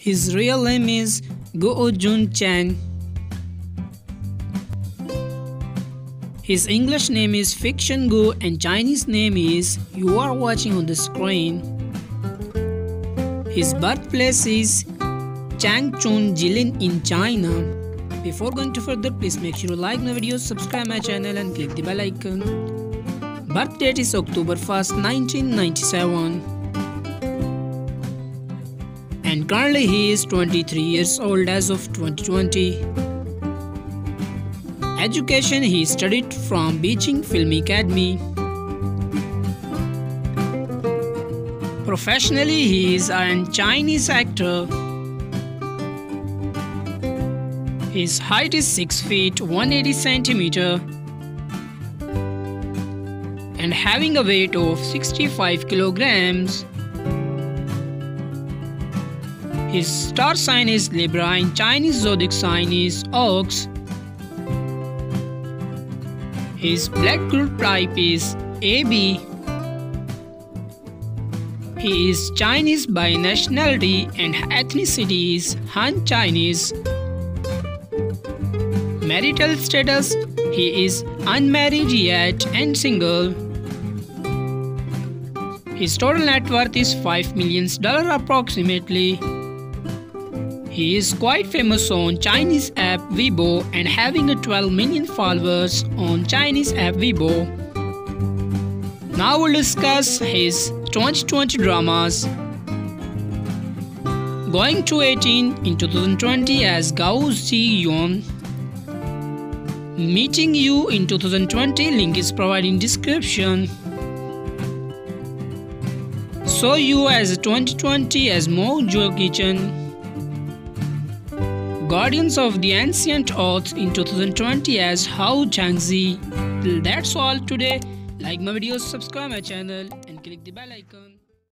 His real name is Guo Jun Chang. His English name is Fiction Gu and Chinese name is you are watching on the screen. His birthplace is Changchun, Jilin in China. Before going to further, please make sure to like my video, subscribe my channel and click the bell icon. Birth date is October 1st, 1997. And currently he is 23 years old as of 2020. Education, he studied from Beijing Film Academy. Professionally, he is a Chinese actor. His height is 6 feet 180 centimeter and having a weight of 65 kilograms. His star sign is Libra and Chinese zodiac sign is Ox. His blood group type is AB. He is Chinese by nationality and ethnicity is Han Chinese. Marital status, he is unmarried yet and single. His total net worth is $5 million approximately. He is quite famous on Chinese app Weibo and having a 12 million followers on Chinese app Weibo. Now we'll discuss his 2020 dramas. Going to 18 in 2020 as Gao Ziyuan. Meeting You in 2020, link is provided in description. So You as 2020 as Mo Jo Kitchen. Guardians of the Ancient Oaths in 2020 as Hao Changzi. That's all today. Like my videos, subscribe my channel and click the bell icon.